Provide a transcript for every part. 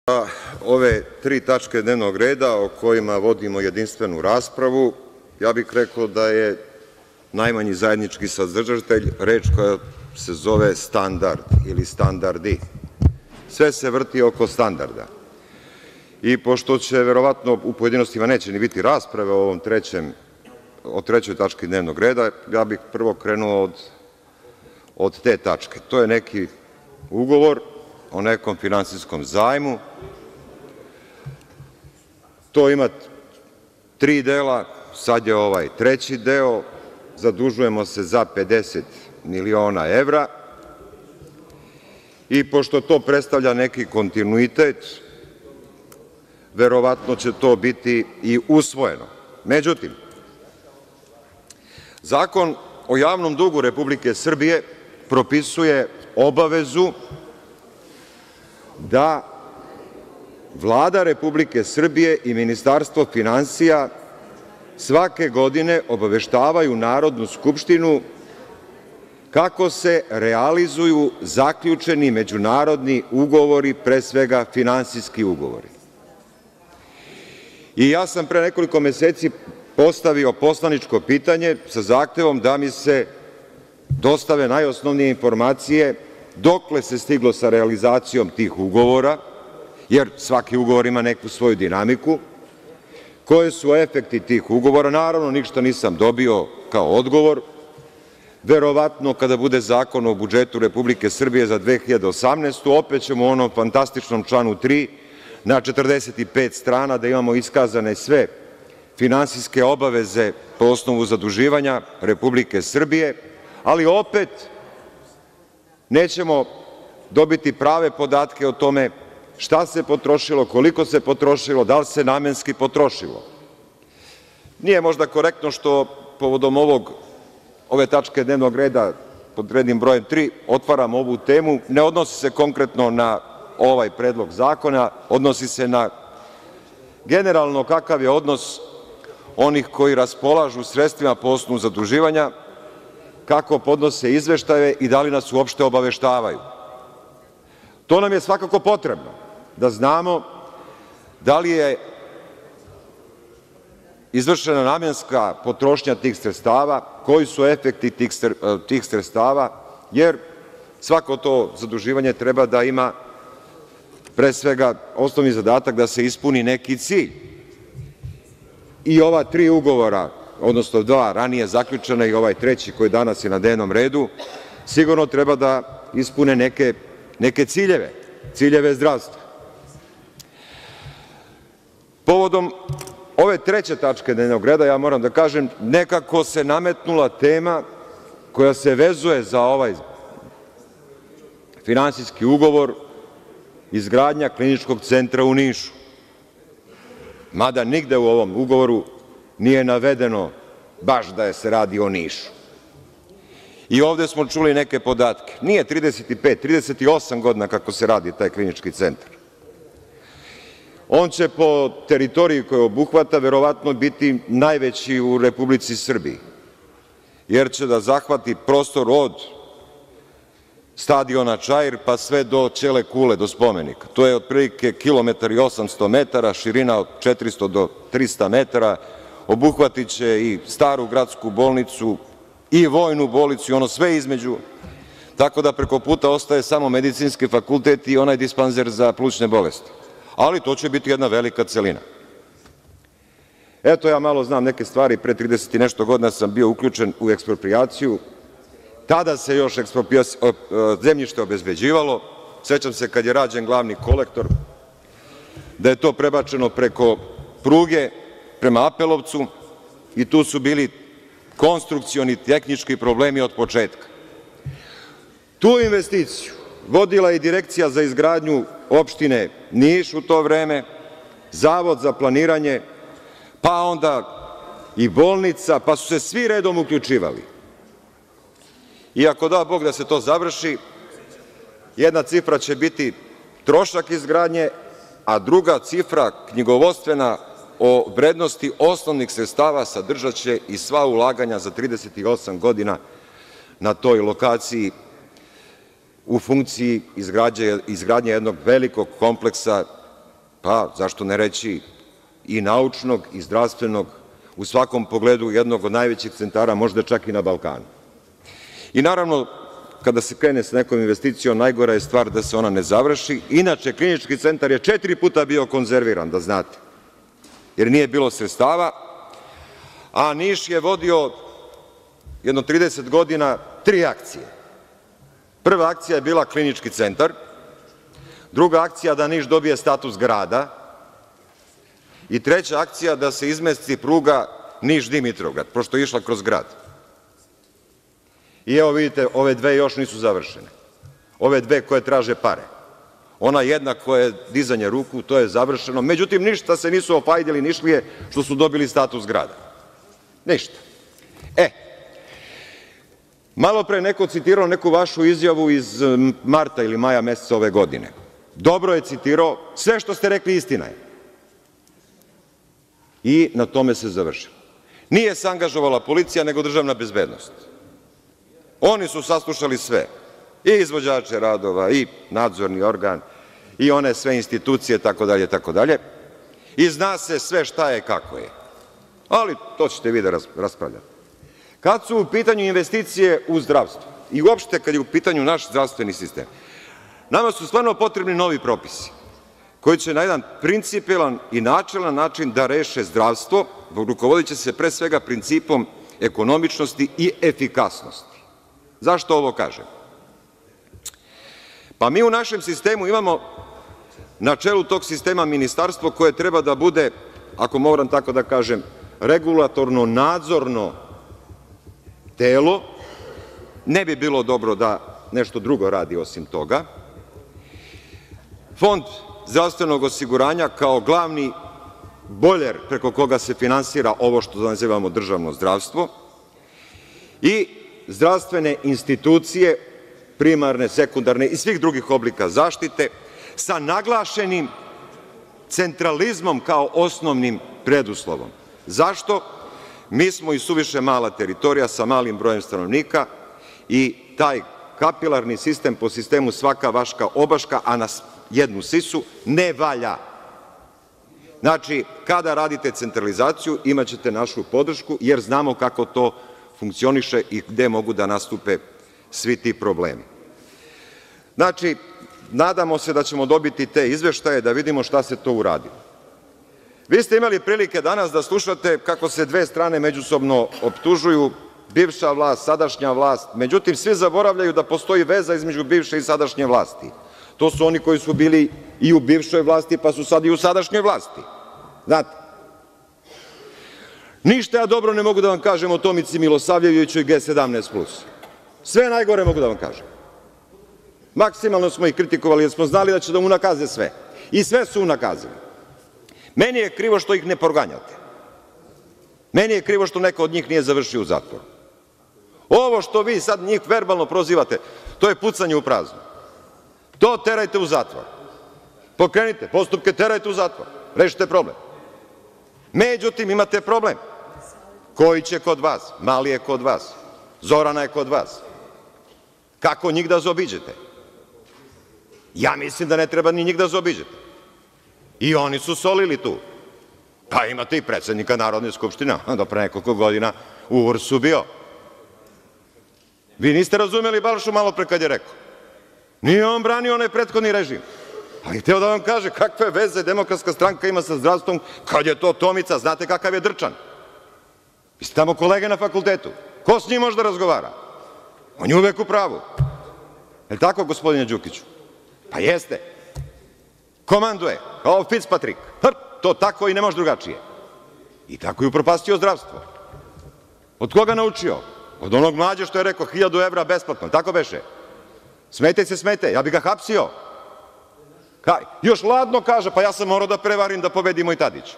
Ove tri tačke dnevnog reda o kojima vodimo jedinstvenu raspravu, ja bih rekao da je najmanji zajednički sadržatelj reč koja se zove standard ili standardi. Sve se vrti oko standarda. I pošto će verovatno u pojedinostima neće ni biti rasprave o trećoj tački dnevnog reda, ja bih prvo krenuo od te tačke. To je neki ugovor o nekom finansijskom zajmu. To ima tri dela, sad je ovaj treći deo, zadužujemo se za 50 miliona evra i pošto to predstavlja neki kontinuitet, verovatno će to biti i usvojeno. Međutim, Zakon o javnom dugu Republike Srbije propisuje obavezu da Vlada Republike Srbije i Ministarstvo finansija svake godine obaveštavaju Narodnu skupštinu kako se realizuju zaključeni međunarodni ugovori, pre svega finansijski ugovori. I ja sam pre nekoliko meseci postavio poslaničko pitanje sa zahtevom da mi se dostave najosnovnije informacije dokle se stiglo sa realizacijom tih ugovora, jer svaki ugovor ima neku svoju dinamiku, koji su efekti tih ugovora. Naravno, ništa nisam dobio kao odgovor. Verovatno kada bude Zakon o budžetu Republike Srbije za 2018. godinu, opet ćemo u onom fantastičnom članu 3 na 45 strana da imamo iskazane sve finansijske obaveze po osnovu zaduživanja Republike Srbije, ali opet nećemo dobiti prave podatke o tome šta se potrošilo, koliko se potrošilo, da li se namenski potrošilo. Nije možda korektno što povodom ove tačke dnevnog reda pod rednim brojem 3 otvaram ovu temu. Ne odnosi se konkretno na ovaj predlog zakona, odnosi se na generalno kakav je odnos onih koji raspolažu sredstvima po osnovu zaduživanja, kako podnose izveštaje i da li nas uopšte obaveštavaju. To nam je svakako potrebno, da znamo da li je izvršena namenska potrošnja tih sredstava, koji su efekti tih sredstava, jer svako to zaduživanje treba da ima pre svega osnovni zadatak da se ispuni neki cilj. I ova tri ugovora, odnosno dva ranije zaključena i ovaj treći koji danas je na dnevnom redu, sigurno treba da ispune neke ciljeve, ciljeve zdravstva. Povodom ove treće tačke dnevnog reda, ja moram da kažem, nekako se nametnula tema koja se vezuje za ovaj finansijski ugovor, izgradnja Kliničkog centra u Nišu. Mada nigde u ovom ugovoru nije navedeno baš da se radi o Nišu. I ovde smo čuli neke podatke. Nije 35, 38 godina kako se radi taj klinički centar. On će po teritoriji koju obuhvata verovatno biti najveći u Republici Srbiji, jer će da zahvati prostor od stadiona Čair pa sve do Ćele kule, do spomenika. To je otprilike 1,8 km, širina od 400 do 300 metara, obuhvatiće i staru gradsku bolnicu i vojnu bolnicu i ono sve između, tako da preko puta ostaje samo Medicinski fakultet i onaj dispanzer za plućne bolesti. Ali to će biti jedna velika celina. Eto, ja malo znam neke stvari, pre 30 i nešto godina sam bio uključen u eksproprijaciju, tada se još zemljište obezbeđivalo, sećam se kad je rađen glavni kolektor, da je to prebačeno preko pruge prema Apelovcu i tu su bili konstrukcioni tehnički problemi od početka. Tu investiciju vodila je Direkcija za izgradnju opštine Niš u to vreme, Zavod za planiranje, pa onda i bolnica, pa su se svi redom uključivali. I ako da Bog da se to završi, jedna cifra će biti trošak izgradnje, a druga cifra knjigovodstvena o vrednosti osnovnih sredstava sadržaće i sva ulaganja za 38 godina na toj lokaciji u funkciji izgradnje jednog velikog kompleksa pa zašto ne reći i naučnog i zdravstvenog, u svakom pogledu jednog od najvećih centara, možda čak i na Balkanu. I naravno, kada se krene sa nekom investicijom, najgora je stvar da se ona ne završi. Inače, Klinički centar je 4 puta bio konzerviran, da znate, jer nije bilo sredstava, a Niš je vodio jedno 30 godina 3 akcije. Prva akcija je bila Klinički centar, druga akcija da Niš dobije status grada i treća akcija da se izmesti pruga Niš-Dimitrovgrad, pošto je išla kroz grad. I evo vidite, ove dve još nisu završene. Ove dve koje traže pare. Ona jedna koja je dizanje ruku, to je završeno. Međutim, ništa se nisu opajdili Nišlije što su dobili status grada. Ništa. Malo pre neko citirao neku vašu izjavu iz marta ili maja meseca ove godine. Dobro je citirao, sve što ste rekli istina je. I na tome se završilo. Nije se angažovala policija, nego državna bezbednost. Oni su saslušali sve, i izvođače radova, i nadzorni organ, i one sve institucije, tako dalje, i zna se sve šta je, kako je. Ali to ćete vi da raspravljate. Kad su u pitanju investicije u zdravstvu i uopšte kad je u pitanju naš zdravstveni sistem, nama su stvarno potrebni novi propisi koji će na jedan principijelan i načelan način da reše zdravstvo, rukovodeći se pre svega principom ekonomičnosti i efikasnosti. Zašto ovo kažem? Pa mi u našem sistemu imamo na čelu tog sistema ministarstvo koje treba da bude, ako moram tako da kažem, regulatorno nadzorno telo. Ne bi bilo dobro da nešto drugo radi osim toga. Fond zdravstvenog osiguranja kao glavni bojler preko koga se finansira ovo što nazivamo državno zdravstvo i zdravstvene institucije, primarne, sekundarne i svih drugih oblika zaštite sa naglašenim centralizmom kao osnovnim preduslovom. Zašto? Mi smo i suviše mala teritorija sa malim brojem stanovnika i taj kapilarni sistem po sistemu svaka vaška obaška, a na jednu sisu, ne valja. Znači, kada radite centralizaciju, imaćete našu podršku, jer znamo kako to funkcioniše i gde mogu da nastupe svi ti problemi. Znači, nadamo se da ćemo dobiti te izveštaje, da vidimo šta se to uradilo. Vi ste imali prilike danas da slušate kako se dve strane međusobno optužuju, bivša vlast, sadašnja vlast, međutim, svi zaboravljaju da postoji veza između bivše i sadašnje vlasti. To su oni koji su bili i u bivšoj vlasti, pa su sad i u sadašnjoj vlasti. Znate? Ništa ja dobro ne mogu da vam kažem o Tomici Milosavljeviću i G17+. Sve najgore mogu da vam kažem. Maksimalno smo ih kritikovali jer smo znali da će da unakaze sve. I sve su unakazili. Meni je krivo što ih ne proganjate. Meni je krivo što neko od njih nije završio u zatvoru. Ovo što vi sad njih verbalno prozivate, to je pucanje u prazno. To terajte u zatvor. Pokrenite postupke, terajte u zatvor. Rešite problem. Međutim, imate problem. Koji će kod vas? Mali je kod vas. Zorana je kod vas. Kako njih da zaobiđete? Ja mislim da ne treba ni njih da zaobiđete. I oni su solili tu. Pa imate i predsednika Narodne skupštine, do pre nekoliko godina u URS-u bio. Vi niste razumeli Balšu malo pre kad je rekao. Nije on branio onaj prethodni režim. Ali hteo da vam kaže kakve veze Demokratska stranka ima sa zdravstvom kad je to Tomica, znate kakav je drčan. Vi ste tamo kolege na fakultetu. Ko s njim može da razgovara? On je uvek u pravu. Je li tako, gospodine Đukiću? Pa jeste. Komanduje, kao Fitzpatrick. To tako i ne može drugačije. I tako je upropastio zdravstvo. Od koga naučio? Od onog mlađe što je rekao 1000 evra besplatno, tako beše? Smete se smete, ja bih ga hapsio. Još ladno kaže, pa ja sam morao da prevarim da pobedi moj Tadić.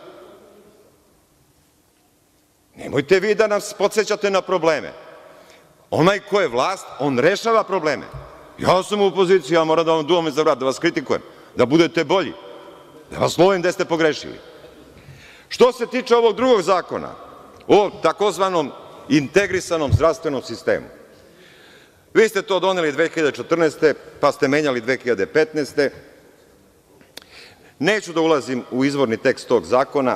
Nemojte vi da nas podsećate na probleme. Onaj ko je vlast, on rešava probleme. Ja sam u opoziciji, ja moram da vam duvam za vrat, da vas kritikujem, da budete bolji, da vas lovim gde ste pogrešili. Što se tiče ovog drugog zakona, o takozvanom integrisanom zdravstvenom sistemu, vi ste to doneli 2014. pa ste menjali 2015. Neću da ulazim u izvorni tekst tog zakona,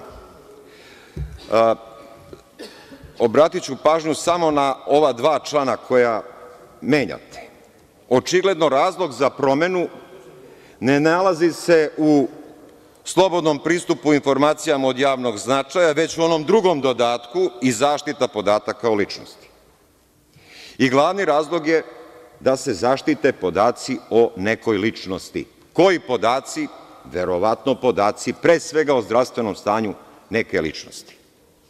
obratiću pažnju samo na ova dva člana koja menjate. Očigledno razlog za promenu ne nalazi se u slobodnom pristupu informacijama od javnog značaja, već u onom drugom dodatku i zaštita podataka o ličnosti. I glavni razlog je da se zaštite podaci o nekoj ličnosti. Koji podaci? Verovatno podaci pre svega o zdravstvenom stanju neke ličnosti.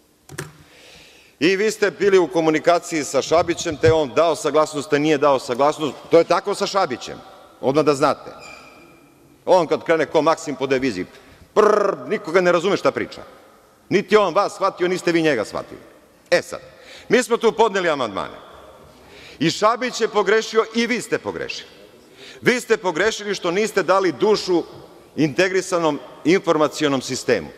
I vi ste bili u komunikaciji sa Šabićem, te on dao saglasnost, te nije dao saglasnost. To je tako sa Šabićem, odmah da znate. On kad krene ko Maksim po deviziji, nikoga ne razume šta priča. Niti je on vas shvatio, niste vi njega shvatili. E sad, mi smo tu podneli amandmane. I Šabić je pogrešio i vi ste pogrešili. Vi ste pogrešili što niste dali dušu integrisanom informacionom sistemu.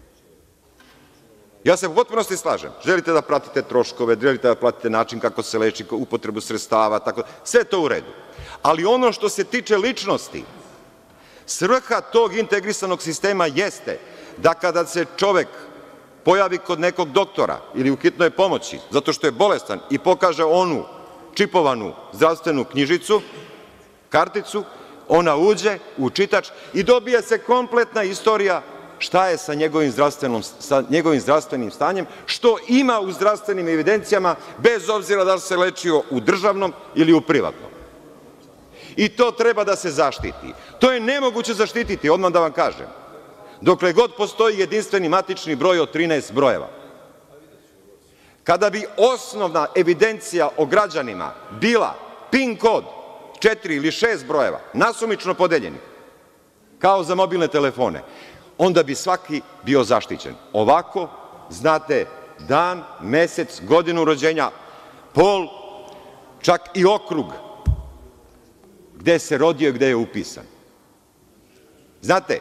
Ja se u potpunosti slažem. Želite da pratite troškove, želite da pratite način kako se leči, upotrebu sredstava, sve to u redu. Ali ono što se tiče ličnosti, svrha tog integrisanog sistema jeste da kada se čovek pojavi kod nekog doktora ili u hitnoj pomoći zato što je bolestan i pokaže onu čipovanu zdravstvenu knjižicu, karticu, ona uđe u čitač i dobije se kompletna istorija šta je sa njegovim zdravstvenim stanjem, što ima u zdravstvenim evidencijama, bez obzira da li se lečio u državnom ili u privatnom. I to treba da se zaštiti. To je nemoguće zaštititi, odmah da vam kažem, dokle god postoji jedinstveni matični broj od 13 brojeva. Kada bi osnovna evidencija o građanima bila PIN kod 4 ili 6 brojeva, nasumično podeljeni, kao za mobilne telefone, onda bi svaki bio zaštićen. Ovako, znate dan, mesec, godinu rođenja, pol, čak i okrug gde se rodio i gde je upisan. Znate,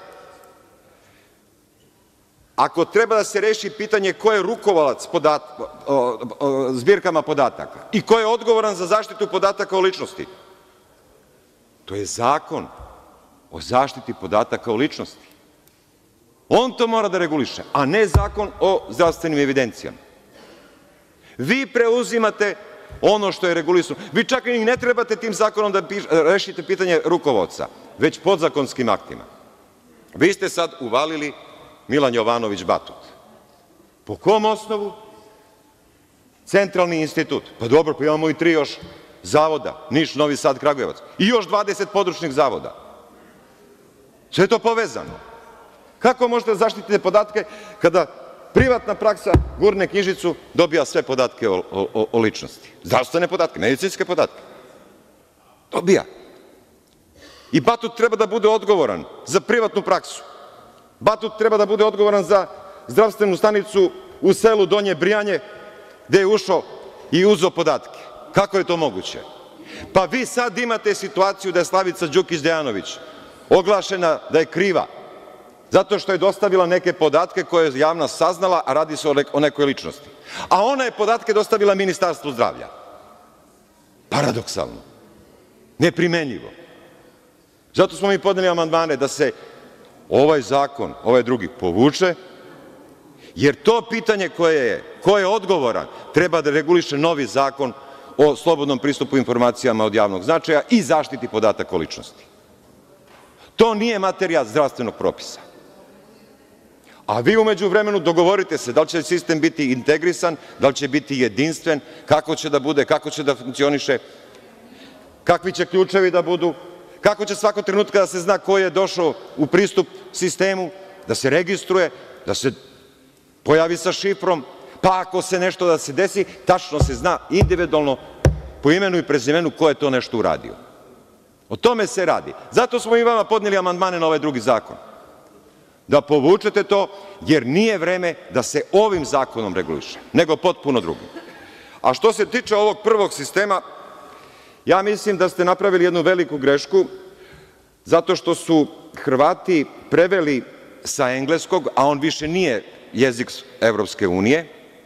ako treba da se reši pitanje ko je rukovalac zbirkama podataka i ko je odgovoran za zaštitu podataka o ličnosti, to je Zakon o zaštiti podataka o ličnosti. On to mora da reguliše, a ne Zakon o zdravstvenim evidencijama. Vi preuzimate ono što je regulisano. Vi čak i ne trebate tim zakonom da rešite pitanje rukovodstva, već podzakonskim aktima. Vi ste sad uvalili Milan Jovanović Batut. Po kom osnovu? Centralni institut. Pa dobro, pa imamo i 3 još zavoda, Niš, Novi Sad, Kragujevac. I još 20 područnih zavoda. Sve je to povezano. Kako možete da zaštitite podatke kada privatna praksa gurne knjižicu, dobija sve podatke o ličnosti? Zdravstvene podatke, medicinske podatke. Dobija. I Batut treba da bude odgovoran za privatnu praksu. Batut treba da bude odgovoran za zdravstvenu stanicu u selu Donje Brijanje, gde je ušao i uzeo podatke. Kako je to moguće? Pa vi sad imate situaciju da je Slavica Đukić Dejanović oglašena da je kriva zato što je dostavila neke podatke koje je javnost saznala, a radi se o nekoj ličnosti. A ona je podatke dostavila Ministarstvu zdravlja. Paradoksalno. Neprimenljivo. Zato smo mi podneli amandmane da se ovaj zakon, ovaj drugi, povuče, jer to pitanje ko je odgovoran treba da reguliše novi Zakon o slobodnom pristupu informacijama od javnog značaja i zaštiti podataka o ličnosti. To nije materija zdravstvenog propisa. A vi u međuvremenu dogovorite se da li će sistem biti integrisan, da li će biti jedinstven, kako će da bude, kako će da funkcioniše, kakvi će ključevi da budu, kako će svakog trenutka da se zna ko je došao u pristup sistemu, da se registruje, da se pojavi sa šifrom, pa ako se nešto da se desi, tačno se zna individualno po imenu i prezimenu ko je to nešto uradio. O tome se radi. Zato smo i vama podneli amandmane na ovaj drugi zakon. Da povučete to, jer nije vreme da se ovim zakonom reguliše, nego potpuno drugim. A što se tiče ovog prvog sistema, ja mislim da ste napravili jednu veliku grešku zato što su Hrvati preveli sa engleskog, a on više nije jezik Evropske unije,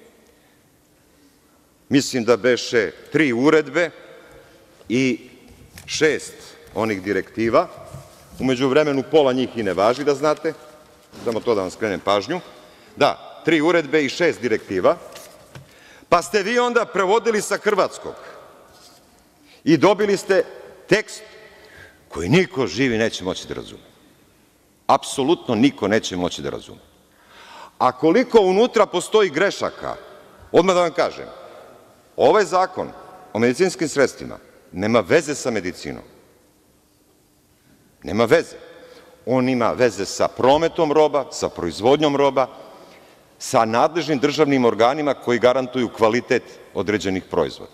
mislim da beše 3 uredbe i 6 onih direktiva, u međuvremenu pola njih i ne važi, da znate, samo to da vam skrenem pažnju, da, 3 uredbe i 6 direktiva, pa ste vi onda prevodili sa hrvatskog i dobili ste tekst koji niko živi neće moći da razume. Apsolutno niko neće moći da razume. A koliko unutra postoji grešaka, odmah da vam kažem, ovaj zakon o medicinskim sredstvima nema veze sa medicinom. Nema veze. On ima veze sa prometom roba, sa proizvodnjom roba, sa nadležnim državnim organima koji garantuju kvalitet određenih proizvoda.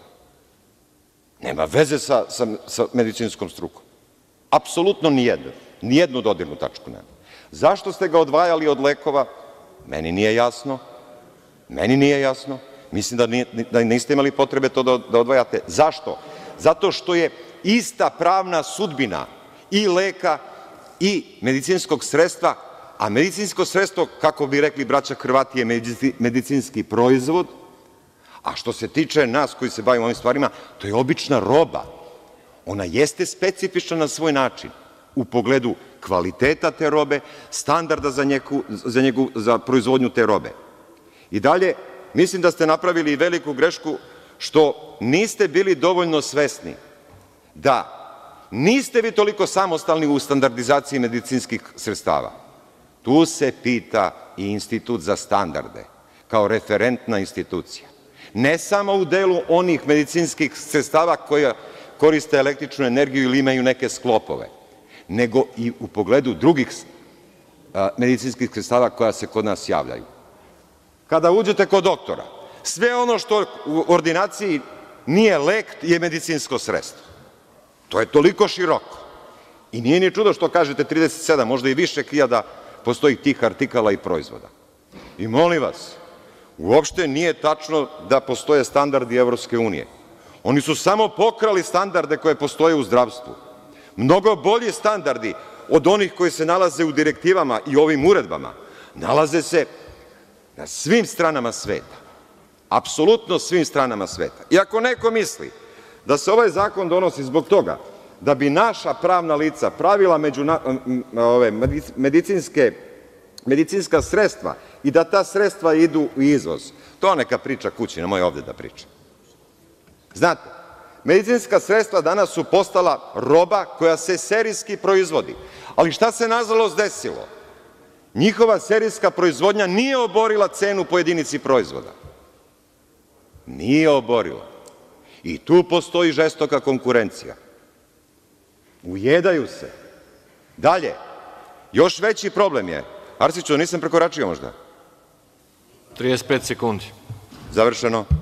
Nema veze sa medicinskom strukom. Apsolutno nijedno. Nijednu dodirnu tačku nema. Zašto ste ga odvajali od lekova? Meni nije jasno. Meni nije jasno. Mislim da niste imali potrebe to da odvajate. Zašto? Zato što je ista pravna sudbina i leka i medicinskog sredstva, a medicinsko sredstvo, kako bi rekli braća Hrvati, je medicinski proizvod, a što se tiče nas koji se bavimo ovim stvarima, to je obična roba. Ona jeste specifična na svoj način u pogledu kvaliteta te robe, standarda za proizvodnju te robe. I dalje, mislim da ste napravili veliku grešku što niste bili dovoljno svesni da niste vi toliko samostalni u standardizaciji medicinskih sredstava. Tu se pita i Institut za standarde, kao referentna institucija. Ne samo u delu onih medicinskih sredstava koja koriste električnu energiju ili imaju neke sklopove, nego i u pogledu drugih medicinskih sredstava koja se kod nas javljaju. Kada uđete kod doktora, sve ono što u ordinaciji nije lek je medicinsko sredstvo. To je toliko široko. I nije ni čudo što kažete 37, možda i više hiljada postoji tih artikala i proizvoda. I molim vas, uopšte nije tačno da postoje standardi Evropske unije. Oni su samo pokrali standarde koje postoje u zdravstvu. Mnogo bolji standardi od onih koji se nalaze u direktivama i ovim uredbama nalaze se na svim stranama sveta. Apsolutno svim stranama sveta. I ako neko misli da se ovaj zakon donosi zbog toga da bi naša pravna lica pravila medicinska sredstva i da ta sredstva idu u izvoz, to neka priča kući, nemoj ovde da priča. Znate, medicinska sredstva danas su postala roba koja se serijski proizvodi. Ali šta se nažalost desilo? Njihova serijska proizvodnja nije oborila cenu po jedinici proizvoda. Nije oborila. I tu postoji žestoka konkurencija. Ujedaju se. Dalje, još veći problem je, Arsiću, nisam prekoračio možda? 35 sekundi. Završeno.